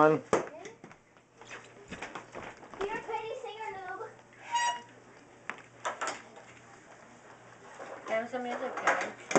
on. Here, Katie, singer noob. Give him some music, Kevin.